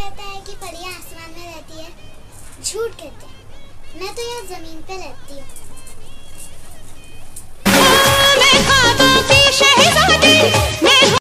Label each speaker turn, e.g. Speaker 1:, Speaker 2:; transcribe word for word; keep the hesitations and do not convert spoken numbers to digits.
Speaker 1: कहता है कि परियां आसमान में रहती है, झूठ कहते हैं। मैं तो यहाँ जमीन पे रहती हूँ।